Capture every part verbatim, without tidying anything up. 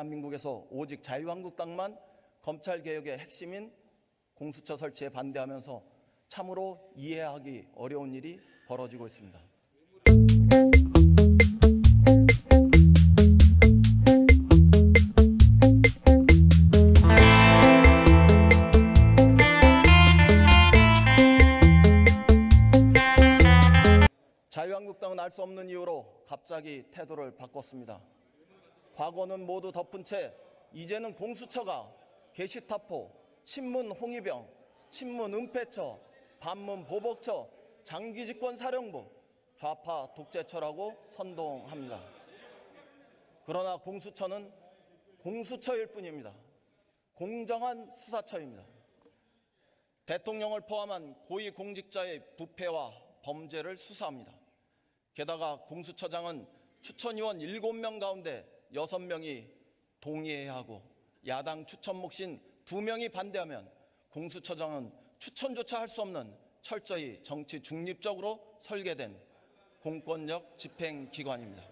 대한민국에서 오직 자유한국당만 검찰개혁의 핵심인 공수처 설치에 반대하면서 참으로 이해하기 어려운 일이 벌어지고 있습니다. 자유한국당은 알 수 없는 이유로 갑자기 태도를 바꿨습니다. 과거는 모두 덮은 채 이제는 공수처가 게시타포, 친문 홍위병, 친문 은폐처, 반문 보복처, 장기집권 사령부, 좌파 독재처라고 선동합니다. 그러나 공수처는 공수처일 뿐입니다. 공정한 수사처입니다. 대통령을 포함한 고위공직자의 부패와 범죄를 수사합니다. 게다가 공수처장은 추천위원 일곱 명 가운데 여섯 명이 동의해야 하고 야당 추천 몫인 두 명이 반대하면 공수처장은 추천조차 할 수 없는 철저히 정치 중립적으로 설계된 공권력 집행기관입니다.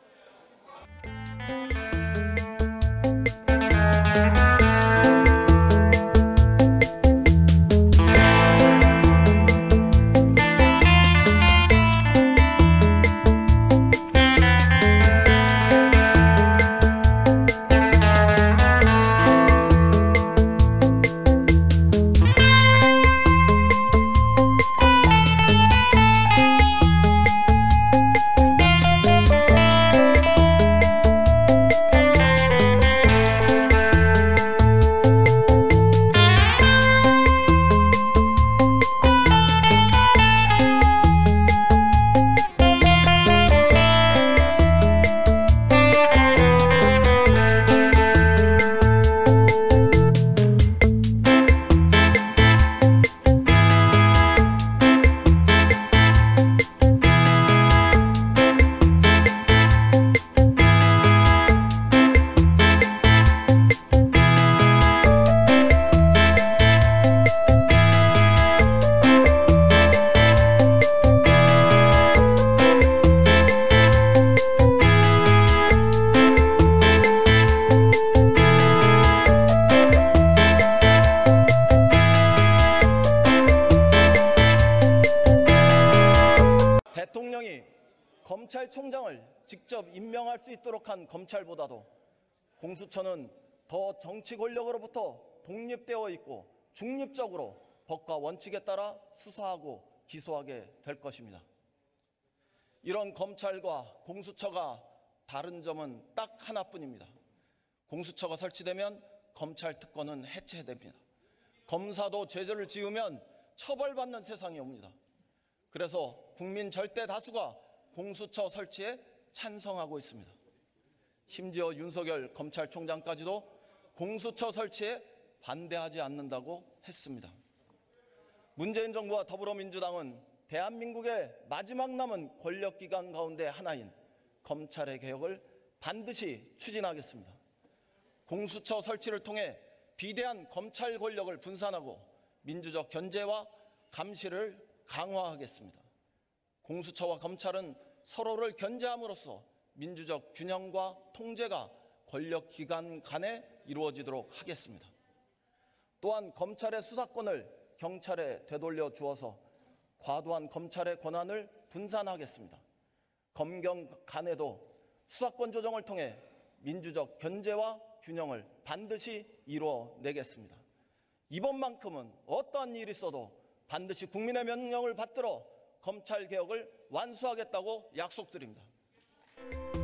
대통령이 검찰총장을 직접 임명할 수 있도록 한 검찰보다도 공수처는 더 정치 권력으로부터 독립되어 있고 중립적으로 법과 원칙에 따라 수사하고 기소하게 될 것입니다. 이런 검찰과 공수처가 다른 점은 딱 하나뿐입니다. 공수처가 설치되면 검찰 특권은 해체됩니다. 검사도 죄를 지으면 처벌받는 세상이 옵니다. 그래서 국민 절대 다수가 공수처 설치에 찬성하고 있습니다. 심지어 윤석열 검찰총장까지도 공수처 설치에 반대하지 않는다고 했습니다. 문재인 정부와 더불어민주당은 대한민국의 마지막 남은 권력기관 가운데 하나인 검찰의 개혁을 반드시 추진하겠습니다. 공수처 설치를 통해 비대한 검찰 권력을 분산하고 민주적 견제와 감시를 강화하겠습니다. 공수처와 검찰은 서로를 견제함으로써 민주적 균형과 통제가 권력기관 간에 이루어지도록 하겠습니다. 또한 검찰의 수사권을 경찰에 되돌려 주어서 과도한 검찰의 권한을 분산하겠습니다. 검경 간에도 수사권 조정을 통해 민주적 견제와 균형을 반드시 이루어내겠습니다. 이번만큼은 어떠한 일이 있어도 반드시 국민의 명령을 받들어 검찰개혁을 완수하겠다고 약속드립니다.